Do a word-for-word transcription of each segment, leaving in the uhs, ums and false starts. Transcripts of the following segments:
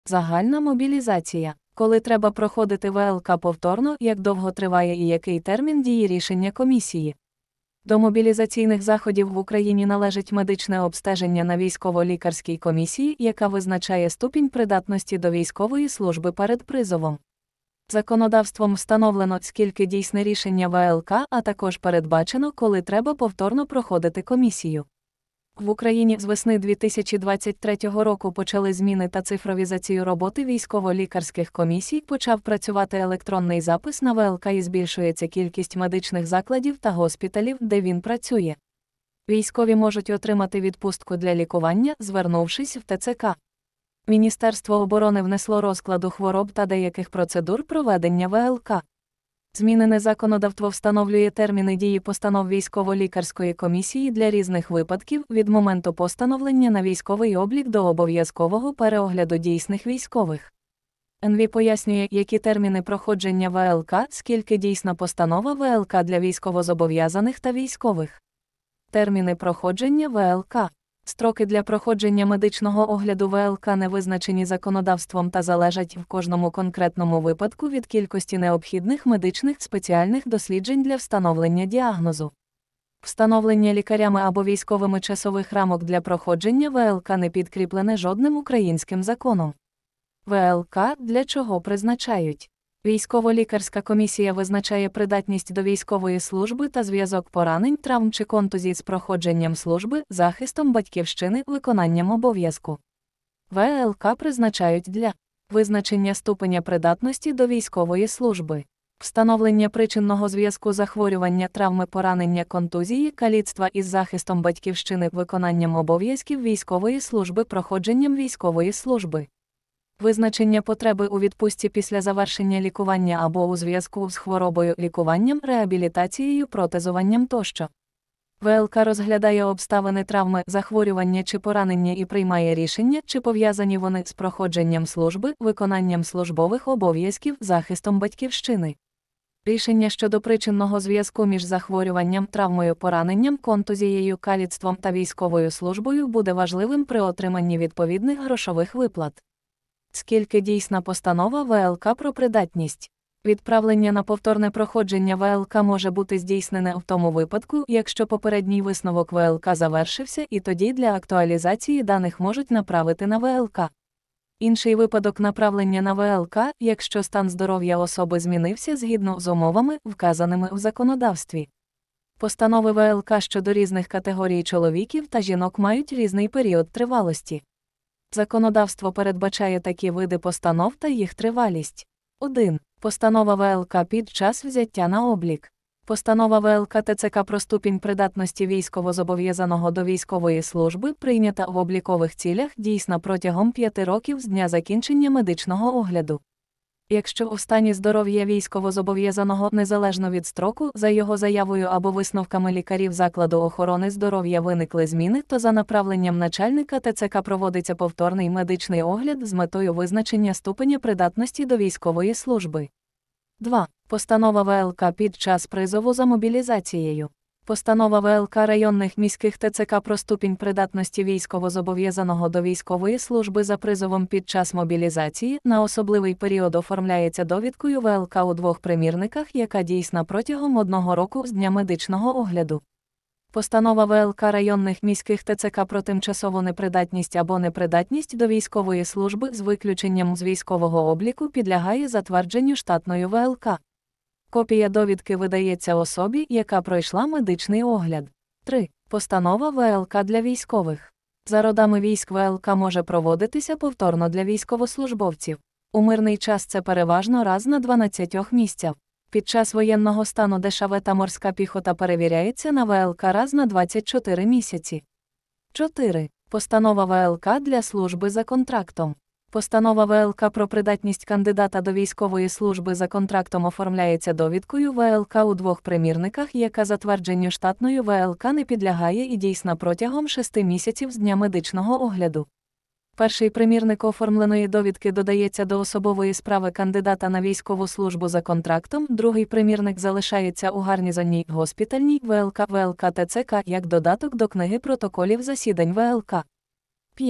Загальна мобілізація. Коли треба проходити В Л К повторно, як довго триває і який термін дії рішення комісії. До мобілізаційних заходів в Україні належить медичне обстеження на військово-лікарській комісії, яка визначає ступінь придатності до військової служби перед призовом. Законодавством встановлено, скільки дійсне рішення В Л К, а також передбачено, коли треба повторно проходити комісію. В Україні з весни дві тисячі двадцять третього року почали зміни та цифровізацію роботи військово-лікарських комісій, почав працювати електронний запис на В Л К і збільшується кількість медичних закладів та госпіталів, де він працює. Військові можуть отримати відпустку для лікування, звернувшись в Т Ц К. Міністерство оборони внесло розкладу хвороб та деяких процедур проведення В Л К. Змінене законодавство встановлює терміни дії постанов військово-лікарської комісії для різних випадків від моменту постановлення на військовий облік до обов'язкового переогляду дійсних військових. Н В пояснює, які терміни проходження В Л К, скільки дійсна постанова В Л К для військовозобов'язаних та військових. Терміни проходження В Л К. Строки для проходження медичного огляду В Л К не визначені законодавством та залежать в кожному конкретному випадку від кількості необхідних медичних спеціальних досліджень для встановлення діагнозу. Встановлення лікарями або військовими часових рамок для проходження В Л К не підкріплене жодним українським законом. В Л К для чого призначають? Військово-лікарська комісія визначає придатність до військової служби та зв'язок поранень, травм чи контузій з проходженням служби, захистом батьківщини, виконанням обов'язку. В Л К призначають для визначення ступеня придатності до військової служби, встановлення причинного зв'язку захворювання, травми, поранення, контузії, каліцтва із захистом батьківщини, виконанням обов'язків військової служби, проходженням військової служби. Визначення потреби у відпустці після завершення лікування або у зв'язку з хворобою, лікуванням, реабілітацією, протезуванням тощо. В Л К розглядає обставини травми, захворювання чи поранення і приймає рішення, чи пов'язані вони з проходженням служби, виконанням службових обов'язків, захистом батьківщини. Рішення щодо причинного зв'язку між захворюванням, травмою, пораненням, контузією, каліцтвом та військовою службою буде важливим при отриманні відповідних грошових виплат. Скільки дійсна постанова В Л К про придатність. Відправлення на повторне проходження В Л К може бути здійснене в тому випадку, якщо попередній висновок В Л К завершився, і тоді для актуалізації даних можуть направити на В Л К. Інший випадок направлення на В Л К, якщо стан здоров'я особи змінився згідно з умовами, вказаними в законодавстві. Постанови В Л К щодо різних категорій чоловіків та жінок мають різний період тривалості. Законодавство передбачає такі види постанов та їх тривалість. один. Постанова В Л К під час взяття на облік. Постанова В Л К Т Ц К про ступінь придатності військовозобов'язаного до військової служби, прийнята в облікових цілях, дійсна протягом п'яти років з дня закінчення медичного огляду. Якщо у стані здоров'я військовозобов'язаного незалежно від строку, за його заявою або висновками лікарів закладу охорони здоров'я виникли зміни, то за направленням начальника Т Ц К проводиться повторний медичний огляд з метою визначення ступеня придатності до військової служби. два. Постанова В Л К під час призову за мобілізацією. Постанова В Л К районних міських Т Ц К про ступінь придатності військовозобов'язаного до військової служби за призовом під час мобілізації на особливий період оформляється довідкою В Л К у двох примірниках, яка дійсна протягом одного року з дня медичного огляду. Постанова В Л К районних міських Т Ц К про тимчасову непридатність або непридатність до військової служби з виключенням з військового обліку підлягає затвердженню штатною В Л К. Копія довідки видається особі, яка пройшла медичний огляд. три. Постанова В Л К для військових. За родами військ В Л К може проводитися повторно для військовослужбовців. У мирний час це переважно раз на дванадцять місяців. Під час воєнного стану Д Ш В та морська піхота перевіряється на В Л К раз на двадцять чотири місяці. чотири. Постанова В Л К для служби за контрактом. Постанова В Л К про придатність кандидата до військової служби за контрактом оформляється довідкою В Л К у двох примірниках, яка затвердженню штатною В Л К не підлягає і дійсна протягом шести місяців з дня медичного огляду. Перший примірник оформленої довідки додається до особової справи кандидата на військову службу за контрактом, другий примірник залишається у гарнізонній госпітальній В Л К В Л К Т Ц К як додаток до книги протоколів засідань В Л К. п'ять.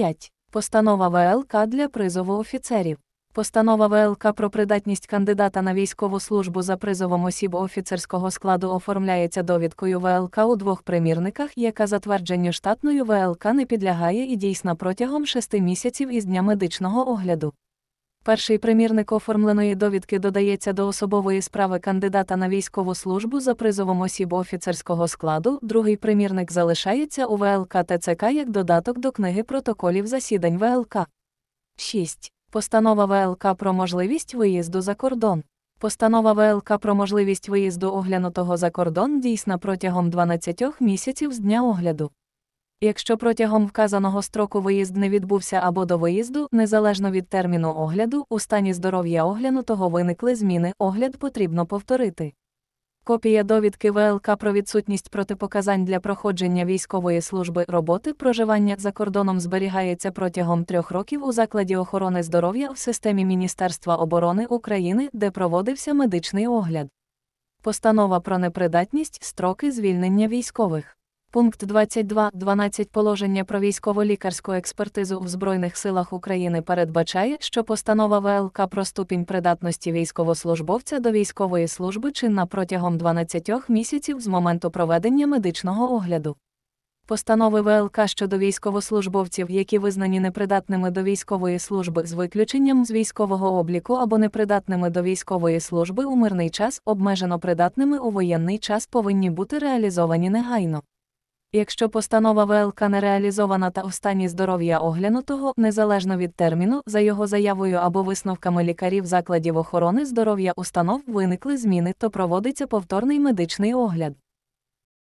Постанова ВЛК для призову офіцерів. Постанова ВЛК про придатність кандидата на військову службу за призовом осіб офіцерського складу оформляється довідкою ВЛК у двох примірниках, яка затвердженню штатною ВЛК не підлягає і дійсна протягом шести місяців із дня медичного огляду. Перший примірник оформленої довідки додається до особової справи кандидата на військову службу за призовом осіб офіцерського складу, другий примірник залишається у ВЛК ТЦК як додаток до книги протоколів засідань ВЛК. шість. Постанова ВЛК про можливість виїзду за кордон. Постанова ВЛК про можливість виїзду оглянутого за кордон дійсна протягом дванадцяти місяців з дня огляду. Якщо протягом вказаного строку виїзд не відбувся або до виїзду, незалежно від терміну огляду, у стані здоров'я оглянутого виникли зміни, огляд потрібно повторити. Копія довідки ВЛК про відсутність протипоказань для проходження військової служби, роботи, проживання за кордоном зберігається протягом трьох років у закладі охорони здоров'я в системі Міністерства оборони України, де проводився медичний огляд. Постанова про непридатність, строки звільнення військових. Пункт двадцять два пункт дванадцять положення про військово-лікарську експертизу в Збройних силах України передбачає, що постанова ВЛК про ступінь придатності військовослужбовця до військової служби чинна протягом дванадцяти місяців з моменту проведення медичного огляду. Постанови ВЛК щодо військовослужбовців, які визнані непридатними до військової служби з виключенням з військового обліку або непридатними до військової служби у мирний час, обмежено придатними у воєнний час, повинні бути реалізовані негайно. Якщо постанова ВЛК не реалізована та у стані здоров'я оглянутого, незалежно від терміну, за його заявою або висновками лікарів закладів охорони здоров'я установ виникли зміни, то проводиться повторний медичний огляд.